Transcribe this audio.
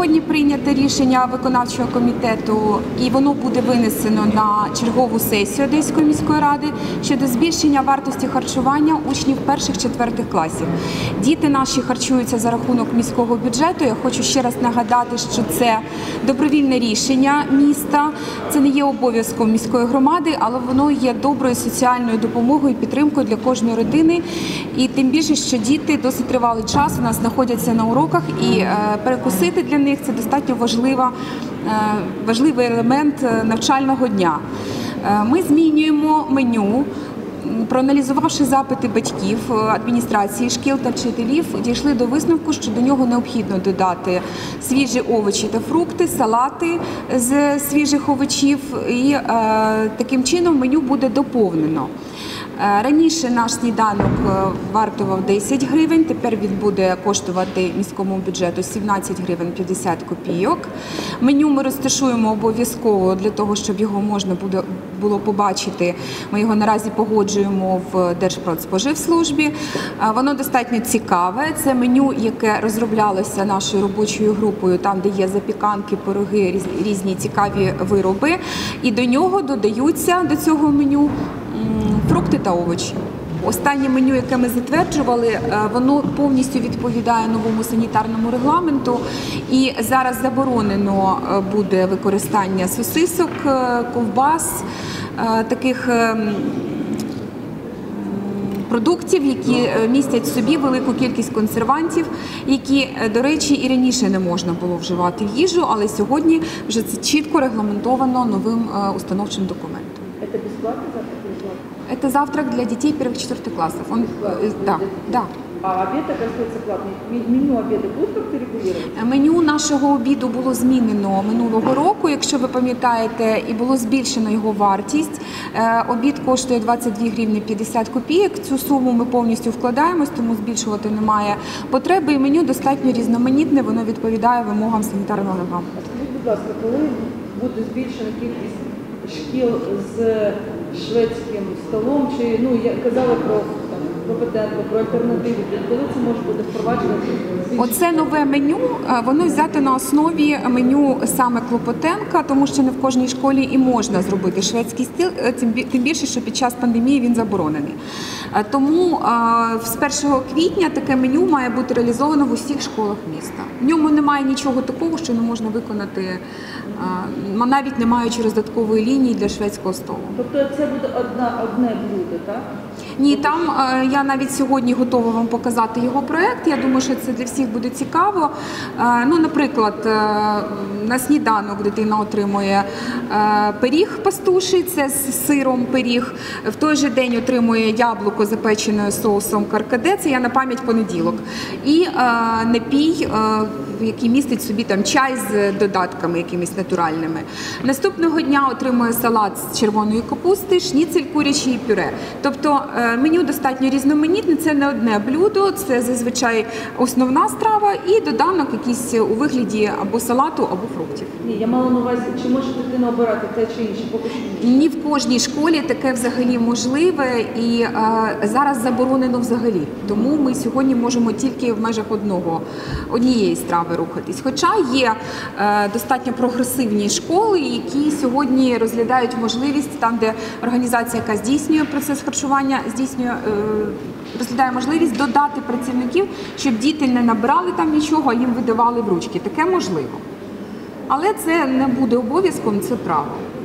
Сьогодні прийнято рішення виконавчого комітету, і воно буде винесено на чергову сесію Одеської міської ради щодо збільшення вартості харчування учнів перших-четвертих класів. Діти наші харчуються за рахунок міського бюджету. Я хочу ще раз нагадати, що це добровільне рішення міста, це не є обов'язком міської громади, але воно є доброю соціальною допомогою і підтримкою для кожної родини. І тим більше, що діти досить тривалий час у нас знаходяться на уроках, і перекусити для них – це достатньо важливий елемент навчального дня. Ми змінюємо меню. Проаналізувавши запити батьків, адміністрації шкіл та вчителів, дійшли до висновку, що до нього необхідно додати свіжі овочі та фрукти, салати з свіжих овочів, і таким чином меню буде доповнено. Раніше наш сніданок вартував 10 гривень, тепер він буде коштувати міському бюджету 17 гривень 50 копійок. Меню ми розташуємо обов'язково для того, щоб його можна було побачити. Ми його наразі погоджуємо в Держпродспоживслужбі. Воно достатньо цікаве. Це меню, яке розроблялося нашою робочою групою, там, де є запіканки, пироги, різні цікаві вироби. І до нього додаються, до цього меню, фрукти та овочі. Останнє меню, яке ми затверджували, воно повністю відповідає новому санітарному регламенту. І зараз заборонено буде використання сосисок, ковбас, таких продуктів, які містять в собі велику кількість консервантів, які, до речі, і раніше не можна було вживати в їжу, але сьогодні вже це чітко регламентовано новим установчим документом. Это бесплатно завтрак или платно? Это завтрак для детей первых-четвертых классов. Да. А обед, оказывается, платный. Меню обеда будут как-то регулировать? Меню нашого обіду було змінено минулого року, якщо ви пам'ятаєте, і було збільшено його вартість. Обід коштує 22 гривні 50 копійок. Цю суму ми повністю вкладаємось, тому збільшувати немає потреби. І меню достатньо різноманітне, воно відповідає вимогам санітарного регламенту. Скажіть, будь ласка, коли буде збільшена кількість шкіл з шведським столом, чи, я казала про Клопотенко, про альтернативу, коли це може бути впроваджено? Оце нове меню, воно взяте на основі меню саме Клопотенка, тому що не в кожній школі і можна зробити шведський стіл, тим більше, що під час пандемії він заборонений. Тому з 1 квітня таке меню має бути реалізовано в усіх школах міста. В ньому немає нічого такого, що не можна виконати, навіть не маючи додаткової лінії для шведського столу. Тобто це буде одне блюдо, так? Ні, там я навіть сьогодні готова вам показати його проєкт. Я думаю, що це для всіх буде цікаво. Наприклад, на сніданок дитина отримує пиріг пастуший, це з сиром пиріг. В той же день отримує яблуко запечене соусом каркаде, це я на пам'ять понеділок. І напій, який містить в собі чай з додатками якимись натуральними. Наступного дня отримує салат з червоної капусти, шніцель курячий і пюре. Тобто меню достатньо різноманітне, це не одне блюдо, це зазвичай основна страва і доданок якийсь у вигляді або салату, або фруктів. Ні, я мала на увазі, чи може дитина обирати те чи інше, поки що ні. Ні в кожній школі таке взагалі можливе і зараз заборонено взагалі. Тому ми сьогодні можемо тільки в межах однієї страви рухатись. Хоча є достатньо прогресивні школи, які сьогодні розглядають можливість, там де організація, яка здійснює процес харчування, розглядає можливість додати працівників, щоб діти не набирали там нічого, а їм видавали в ручки. Таке можливо. Але це не буде обов'язком, це право.